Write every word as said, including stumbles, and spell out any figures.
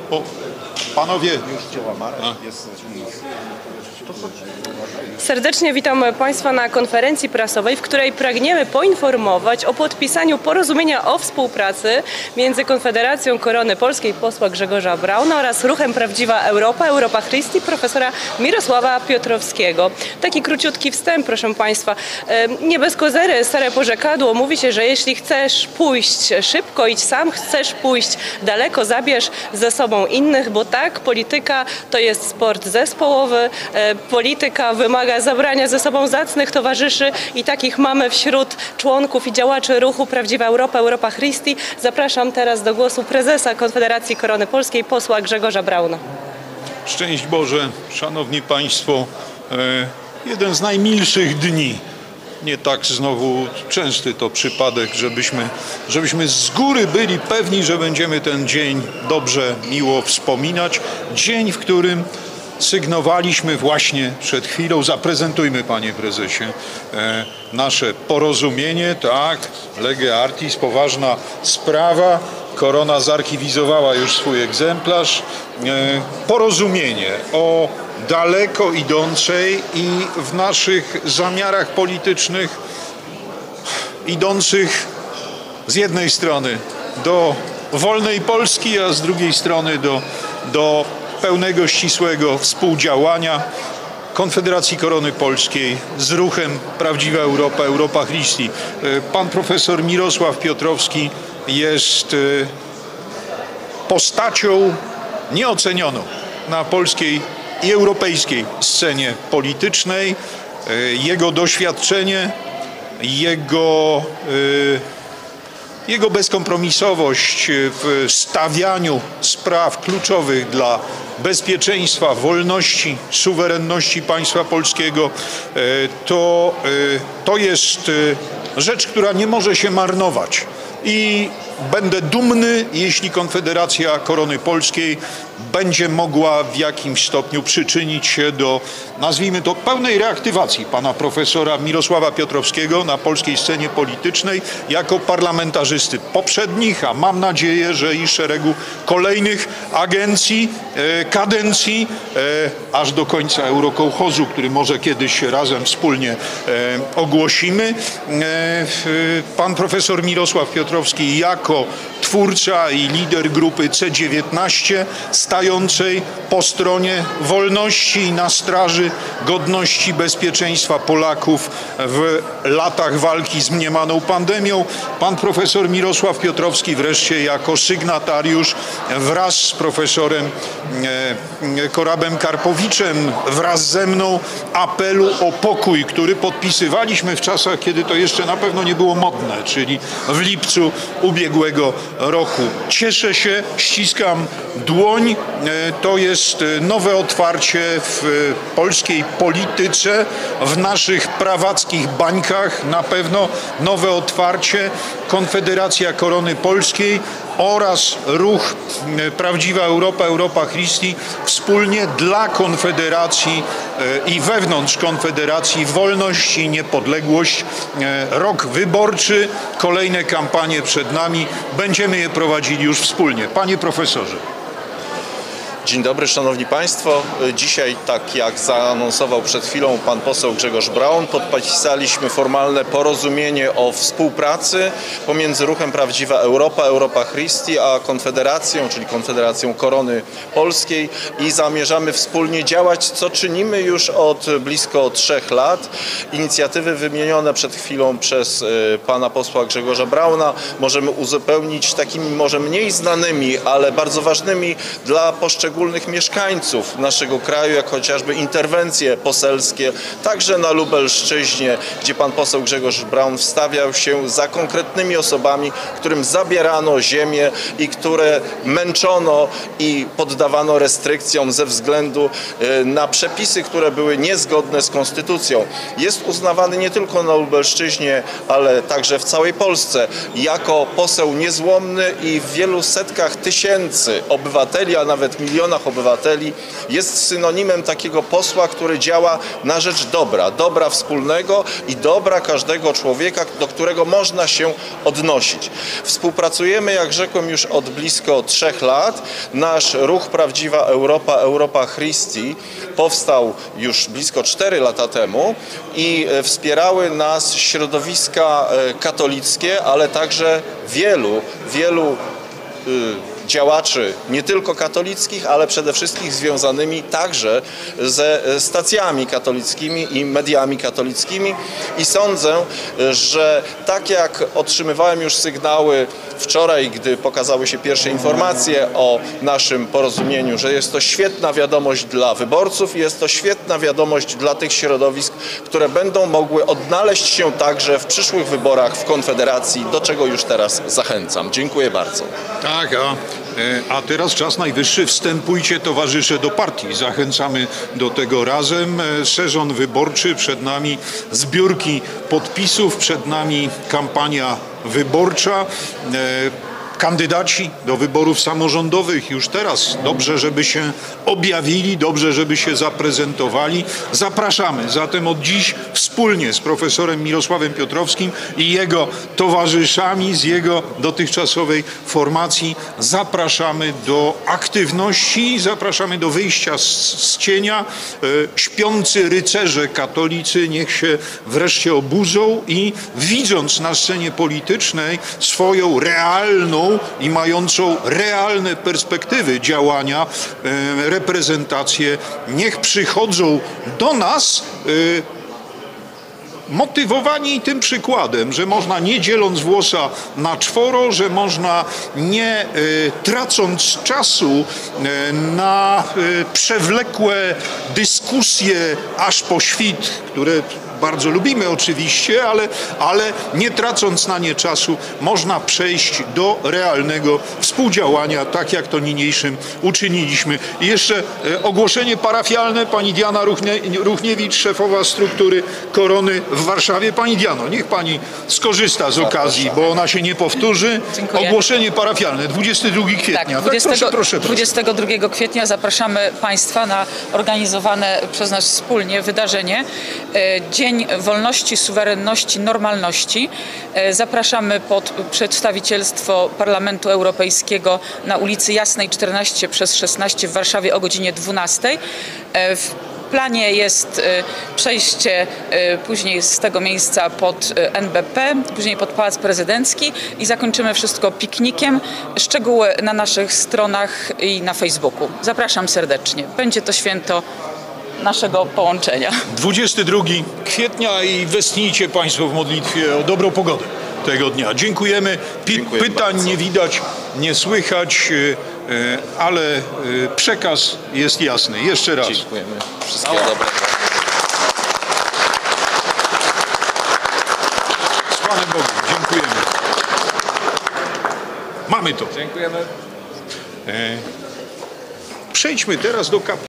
O, panowie. Serdecznie witam Państwa na konferencji prasowej, w której pragniemy poinformować o podpisaniu porozumienia o współpracy między Konfederacją Korony Polskiej posła Grzegorza Brauna oraz Ruchem Prawdziwa Europa, Europa Christi, profesora Mirosława Piotrowskiego. Taki króciutki wstęp, proszę Państwa. Nie bez kozery stare porzekadło mówi się, że jeśli chcesz pójść szybko, idź sam, chcesz pójść daleko, zabierz ze sobą innych, bo tak, polityka to jest sport zespołowy, polityka wymaga zabrania ze sobą zacnych towarzyszy i takich mamy wśród członków i działaczy ruchu Prawdziwa Europa, Europa Christi. Zapraszam teraz do głosu prezesa Konfederacji Korony Polskiej, posła Grzegorza Brauna. Szczęść Boże, szanowni państwo, jeden z najmilszych dni. Nie tak znowu częsty to przypadek, żebyśmy, żebyśmy z góry byli pewni, że będziemy ten dzień dobrze, miło wspominać. Dzień, w którym sygnowaliśmy właśnie przed chwilą, zaprezentujmy, panie prezesie, e, nasze porozumienie, tak, lege artis, poważna sprawa, Korona zarchiwizowała już swój egzemplarz, e, porozumienie o daleko idącej i w naszych zamiarach politycznych idących z jednej strony do wolnej Polski, a z drugiej strony do, do pełnego, ścisłego współdziałania Konfederacji Korony Polskiej z Ruchem Prawdziwa Europa, Europa Christi. Pan profesor Mirosław Piotrowski jest postacią nieocenioną na polskiej i europejskiej scenie politycznej. Jego doświadczenie, jego Jego bezkompromisowość w stawianiu spraw kluczowych dla bezpieczeństwa, wolności, suwerenności państwa polskiego, to, to jest rzecz, która nie może się marnować. I będę dumny, jeśli Konfederacja Korony Polskiej będzie mogła w jakimś stopniu przyczynić się do, nazwijmy to, pełnej reaktywacji pana profesora Mirosława Piotrowskiego na polskiej scenie politycznej jako parlamentarzysty poprzednich, a mam nadzieję, że i szeregu kolejnych agencji, e, kadencji, e, aż do końca Eurokołchozu, który może kiedyś razem wspólnie e, ogłosimy. E, pan profesor Mirosław Piotrowski jako twórca i lider grupy C dziewiętnaście stającej po stronie wolności i na straży godności, bezpieczeństwa Polaków w latach walki z mniemaną pandemią. Pan profesor Mirosław Piotrowski wreszcie jako sygnatariusz wraz z profesorem Korabem Karpowiczem, wraz ze mną apelu o pokój, który podpisywaliśmy w czasach, kiedy to jeszcze na pewno nie było modne, czyli w lipcu ubiegłego roku. Cieszę się, ściskam dłoń. To jest nowe otwarcie w polskiej polityce, w naszych prawackich bańkach na pewno nowe otwarcie. Konfederacja Korony Polskiej oraz Ruch Prawdziwa Europa, Europa Christi wspólnie dla Konfederacji i wewnątrz Konfederacji wolność i niepodległość. Rok wyborczy, kolejne kampanie przed nami. Będziemy je prowadzili już wspólnie. Panie profesorze. Dzień dobry, szanowni państwo. Dzisiaj, tak jak zaanonsował przed chwilą pan poseł Grzegorz Braun, podpisaliśmy formalne porozumienie o współpracy pomiędzy Ruchem Prawdziwa Europa, Europa Christi, a Konfederacją, czyli Konfederacją Korony Polskiej, i zamierzamy wspólnie działać, co czynimy już od blisko trzech lat. Inicjatywy wymienione przed chwilą przez pana posła Grzegorza Brauna możemy uzupełnić takimi może mniej znanymi, ale bardzo ważnymi dla poszczególnych poszczególnych mieszkańców naszego kraju, jak chociażby interwencje poselskie, także na Lubelszczyźnie, gdzie pan poseł Grzegorz Braun wstawiał się za konkretnymi osobami, którym zabierano ziemię i które męczono i poddawano restrykcjom ze względu na przepisy, które były niezgodne z konstytucją. Jest uznawany nie tylko na Lubelszczyźnie, ale także w całej Polsce jako poseł niezłomny i w wielu setkach tysięcy obywateli, a nawet milionów milionach obywateli, jest synonimem takiego posła, który działa na rzecz dobra, dobra wspólnego i dobra każdego człowieka, do którego można się odnosić. Współpracujemy, jak rzekłem, już od blisko trzech lat. Nasz ruch Prawdziwa Europa, Europa Christi powstał już blisko cztery lata temu i wspierały nas środowiska katolickie, ale także wielu, wielu działaczy nie tylko katolickich, ale przede wszystkim związanymi także ze stacjami katolickimi i mediami katolickimi i sądzę, że tak jak otrzymywałem już sygnały wczoraj, gdy pokazały się pierwsze informacje o naszym porozumieniu, że jest to świetna wiadomość dla wyborców i jest to świetna wiadomość dla tych środowisk, które będą mogły odnaleźć się także w przyszłych wyborach w Konfederacji, do czego już teraz zachęcam. Dziękuję bardzo. Tak, a, a teraz czas najwyższy. Wstępujcie, towarzysze, do partii. Zachęcamy do tego razem. Sezon wyborczy, przed nami zbiórki podpisów, przed nami kampania wyborcza. Kandydaci do wyborów samorządowych już teraz dobrze, żeby się objawili, dobrze, żeby się zaprezentowali. Zapraszamy zatem od dziś wspólnie z profesorem Mirosławem Piotrowskim i jego towarzyszami z jego dotychczasowej formacji zapraszamy do aktywności, zapraszamy do wyjścia z, z cienia. Śpiący rycerze katolicy niech się wreszcie obudzą i widząc na scenie politycznej swoją realną i mającą realne perspektywy działania e, reprezentację, niech przychodzą do nas e, motywowani tym przykładem, że można nie dzieląc włosa na czworo, że można nie y, tracąc czasu y, na y, przewlekłe dyskusje aż po świt, które bardzo lubimy oczywiście, ale, ale nie tracąc na nie czasu, można przejść do realnego współdziałania, tak jak to niniejszym uczyniliśmy. I jeszcze e, ogłoszenie parafialne. Pani Diana Ruchnie, Ruchniewicz, szefowa struktury Korony w Warszawie. Pani Diano, niech pani skorzysta z okazji, bo ona się nie powtórzy. Dziękuję. Ogłoszenie parafialne, dwudziestego drugiego kwietnia. Tak, dwudziestego, tak, proszę, proszę, proszę. dwudziestego drugiego kwietnia zapraszamy Państwa na organizowane przez nas wspólnie wydarzenie Dzień Wolności, Suwerenności, Normalności. Zapraszamy pod przedstawicielstwo Parlamentu Europejskiego na ulicy Jasnej czternaście przez szesnaście w Warszawie o godzinie dwunastej. W planie jest przejście później z tego miejsca pod N B P, później pod Pałac Prezydencki i zakończymy wszystko piknikiem. Szczegóły na naszych stronach i na Facebooku. Zapraszam serdecznie. Będzie to święto naszego połączenia. dwudziestego drugiego kwietnia i westchnijcie Państwo w modlitwie o dobrą pogodę tego dnia. Dziękujemy. Pi- Dziękuję pytań bardzo. nie widać, nie słychać, ale przekaz jest jasny. Jeszcze raz. Dziękujemy. Wszystkiego dobrego. Z Panem Bogiem. Dziękujemy. Mamy to. Dziękujemy. Przejdźmy teraz do kap.